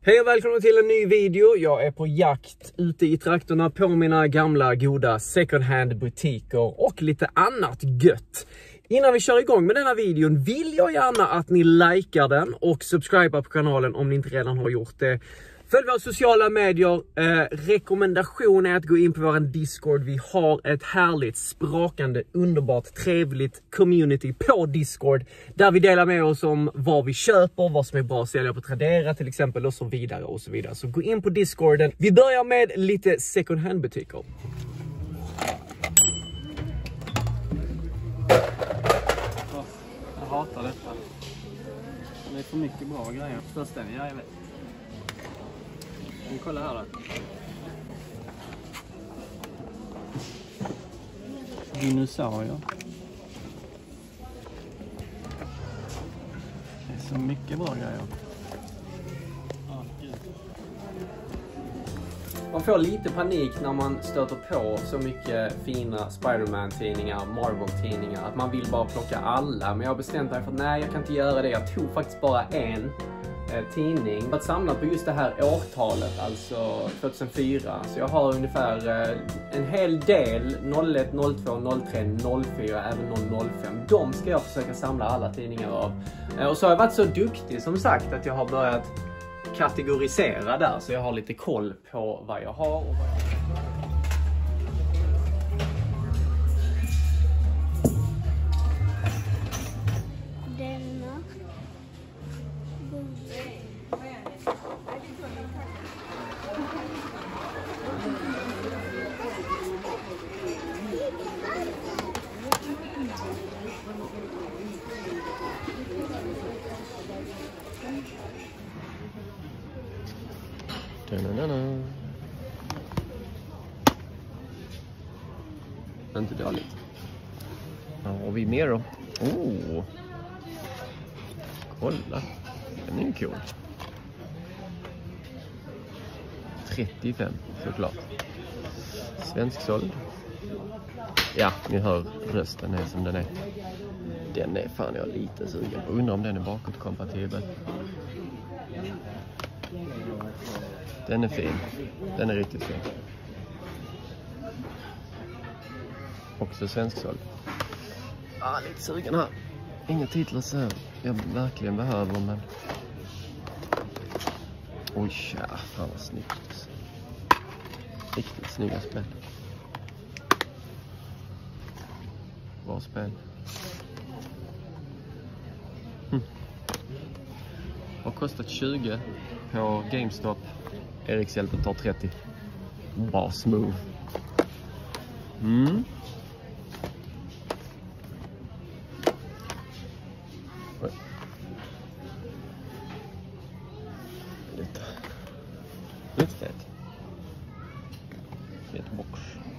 Hej och välkomna till en ny video. Jag är på jakt ute i trakterna på mina gamla goda second hand butiker och lite annat gött. Innan vi kör igång med denna videon vill jag gärna att ni likar den och subscribar på kanalen om ni inte redan har gjort det. Följ våra sociala medier. Rekommendation är att gå in på vår Discord. Vi har ett härligt, sprakande, underbart, trevligt community på Discord. Där vi delar med oss om vad vi köper, vad som är bra att sälja på Tradera till exempel och så vidare och så vidare. Så gå in på Discorden. Vi börjar med lite second hand butiker. Jag hatar detta. Det är för mycket bra grejer. Första, ja, jag vet. Men kolla här då. Dinosaurier. Det är så mycket bra grejer. Man får lite panik när man stöter på så mycket fina Spider-Man-tidningar, Marvel-tidningar, att man vill bara plocka alla. Men jag har bestämt mig för att nej, jag kan inte göra det. Jag tog faktiskt bara en tidning. Jag har samlat på just det här årtalet, alltså 2004. Så jag har ungefär en hel del 01, 02, 03, 04, även 005. De ska jag försöka samla alla tidningar av. Och så har jag varit så duktig som sagt att jag har börjat kategorisera där. Så jag har lite koll på vad jag har och vad jag... Inte dåligt. Ja, och vi mer då. Oh. Kolla. Den är ju cool. 35 såklart. Svensk såld. Ja, ni hör rösten är som den är. Den är fan jag lite sugen på. Undrar om den är bakåtkompatibel. Den är fin. Den är riktigt fin. Också svensk såld. Lite sugen här. Inga titlar så jag verkligen behöver, men... Oj, ja, fan vad snyggt. Riktigt snygga spel. Bra spel. Har kostat 20 på GameStop. Eriks hjälpen tar 30. Bra smooth. Lite fett. Fet box.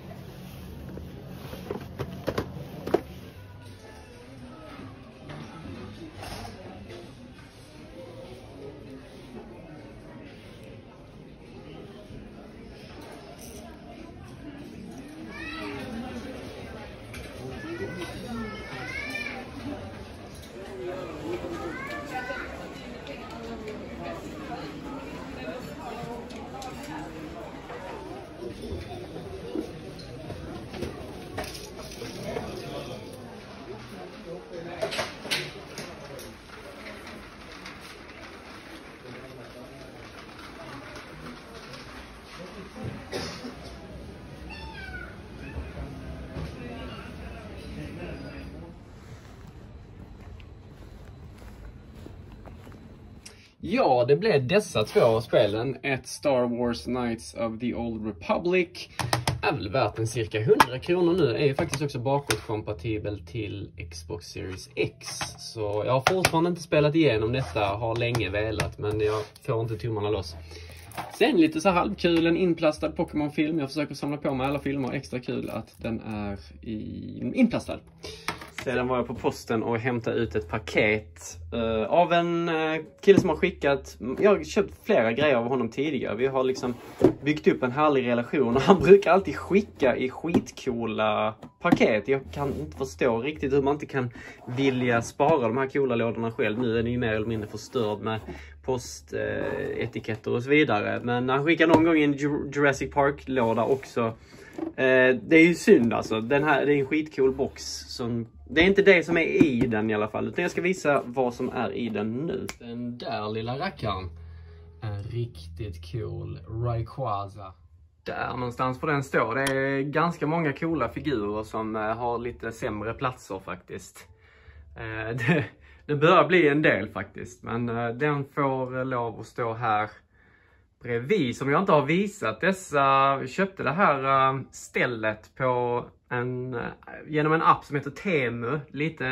Ja, det blev dessa två spelen. Ett Star Wars Knights of the Old Republic. Är väl värt en cirka 100 kronor nu. Är ju faktiskt också bakåtkompatibel till Xbox Series X. Så jag har fortfarande inte spelat igenom detta. Har länge velat, men jag får inte tummarna loss. Sen lite så halvkul, en inplastad Pokémon-film. Jag försöker samla på mig alla filmer. Extra kul att den är inplastad. Sedan var jag på posten och hämtade ut ett paket av en kille som har skickat. Jag har köpt flera grejer av honom tidigare. Vi har liksom byggt upp en härlig relation och han brukar alltid skicka i skitcoola paket. Jag kan inte förstå riktigt hur man inte kan vilja spara de här coola lådorna själv. Nu är den ju mer eller mindre förstörd med postetiketter och så vidare. Men han skickar någon gång en Jurassic Park-låda också. Det är ju synd alltså. Det är en skitcool box. Det är inte det som är i den i alla fall. Utan jag ska visa vad som är i den nu. Den där lilla rackaren är riktigt cool. Rayquaza. Där någonstans på den står. Det är ganska många coola figurer som har lite sämre platser faktiskt. Det börjar bli en del faktiskt. Men den får lov att stå här bredvid, som jag inte har visat. Jag köpte det här stället på genom en app som heter Temu.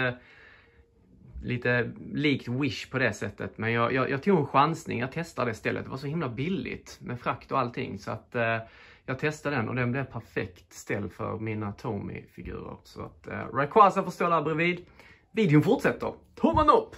Lite likt Wish på det sättet. Men jag tog en chansning. Jag testade det stället. Det var så himla billigt med frakt och allting. Så att jag testade den och den blev perfekt ställ för mina Tommy-figurer. Så att Rayquaza får stå där bredvid. Videon fortsätter. Tummen upp!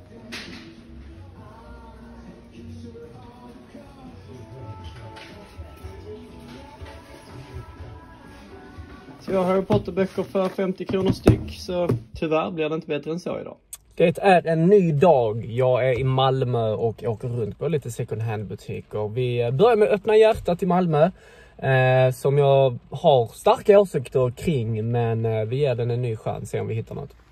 Så jag har Harry Potter-böcker för 50 kronor styck, så tyvärr blir det inte bättre än så idag. Det är en ny dag. Jag är i Malmö och åker runt på lite second hand butiker. Vi börjar med Öppna hjärtat i Malmö, som jag har starka åsikter kring, men vi ger den en ny chans, se om vi hittar något.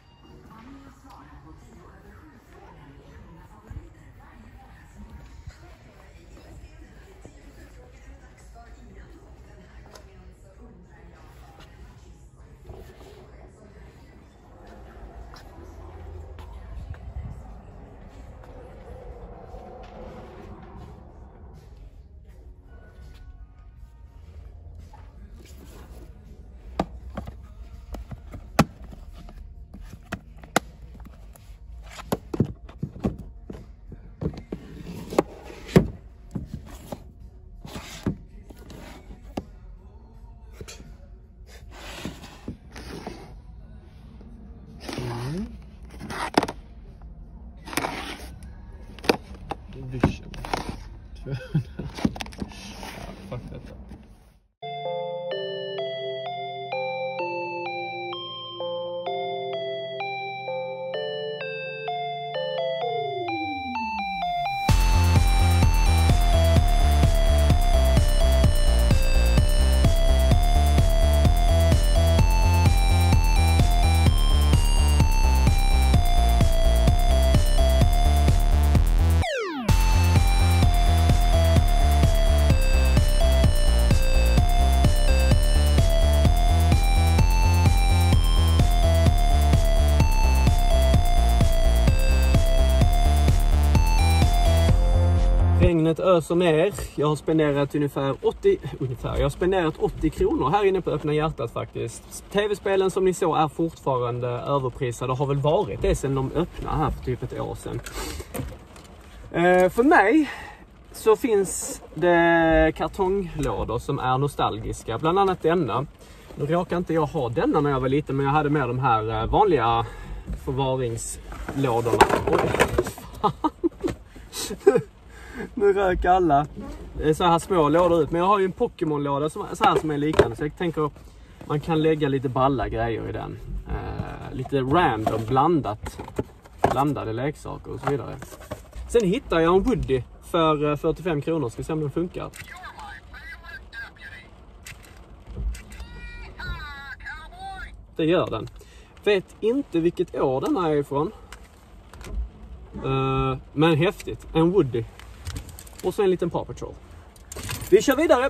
Vision. Ja, fuck detta. Regnet öser ner. Jag har spenderat ungefär 80 kronor här inne på Öppna hjärtat faktiskt. TV-spelen som ni såg är fortfarande överprisade och har väl varit det sedan de öppnade här för typ ett år sedan. För mig så finns det kartonglådor som är nostalgiska. Bland annat denna. Nu råkar inte jag ha denna när jag var liten, men jag hade med de här vanliga förvaringslådorna. Oj, fan. Nu rök alla så här små lådor ut. Men jag har ju en Pokémon-låda så här som är liknande. Så jag tänker att man kan lägga lite balla grejer i den. Lite random blandade leksaker och så vidare. Sen hittar jag en Woody för 45 kronor. Ska se om den funkar. Det gör den. Vet inte vilket år den är ifrån. Men häftigt. En Woody. Och så en liten Paw Patrol. Vi kör vidare!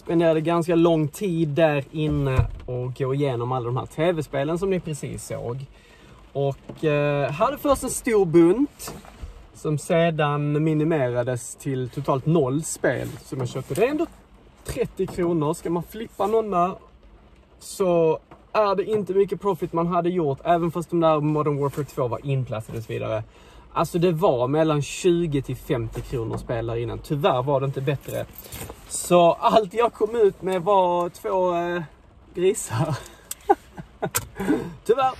spenderade ganska lång tid där inne och gå igenom alla de här tv-spelen som ni precis såg. Och hade först en stor bunt som sedan minimerades till totalt 0 spel som jag köpte. Det är ändå 30 kronor. Ska man flippa några så är det inte mycket profit man hade gjort, även fast de där Modern Warfare 2 var inplastade och så vidare. Alltså det var mellan 20 till 50 kronor spelare innan. Tyvärr var det inte bättre. Så allt jag kom ut med var 2 grisar. Tyvärr.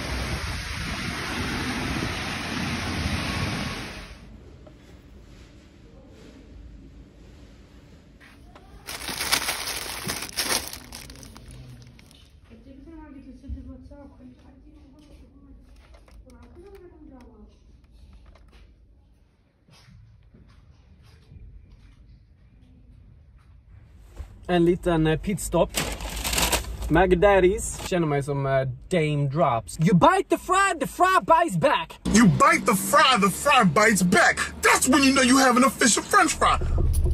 En liten pitstop. Magadaddies. Känner mig som Dame Drops. You bite the fry bites back. You bite the fry bites back. That's when you know you have an official french fry.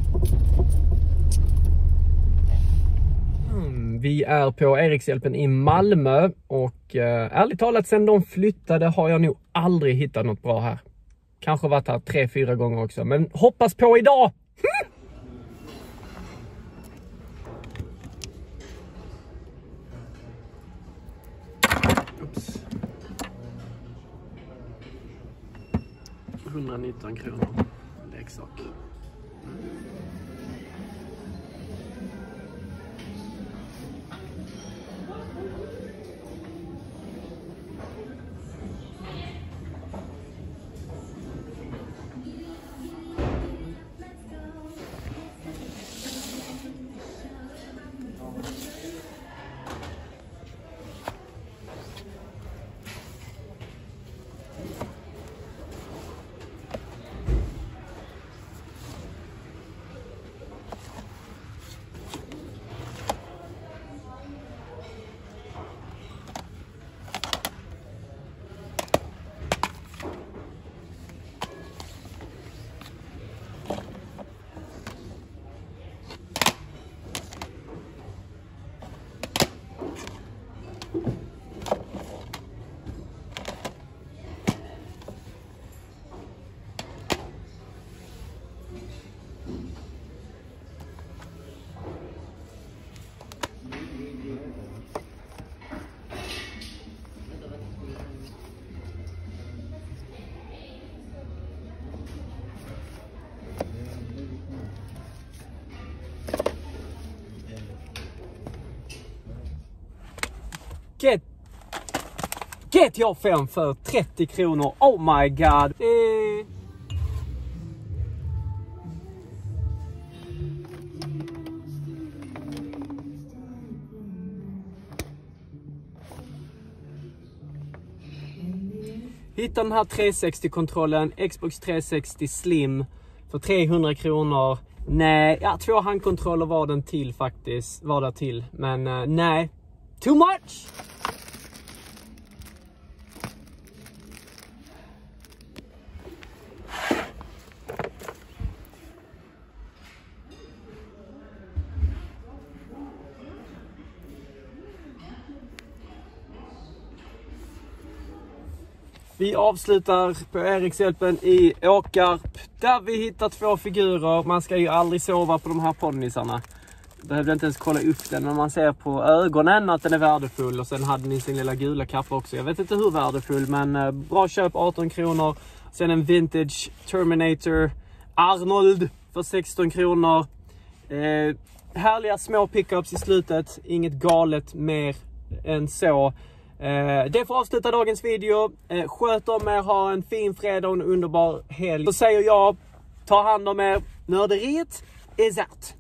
Vi är på Erikshjälpen i Malmö och ärligt talat sen de flyttade har jag nog aldrig hittat något bra här. Kanske varit här 3-4 gånger också, men hoppas på idag! Ups. 119 kronor. Leksak. GTA 5 för 30 kronor. Oh my god. Hitta den här 360-kontrollen, Xbox 360 Slim för 300 kronor. Nej, ja, 2 handkontroller var den till faktiskt. Var det till, men nej. Too much! Vi avslutar på Erikshjälpen i Åkarp där vi hittar 2 figurer. Man ska ju aldrig sova på de här ponnisarna. Behövde inte ens kolla upp den, men man ser på ögonen att den är värdefull. Och sen hade ni sin lilla gula kappa också. Jag vet inte hur värdefull, men bra köp, 18 kronor. Sen en vintage Terminator Arnold för 16 kronor. Härliga små pickups i slutet. Inget galet mer än så. Det får avsluta dagens video. Sköt om er, ha en fin fredag och en underbar helg. Så säger jag, ta hand om er. Nörderiet is out.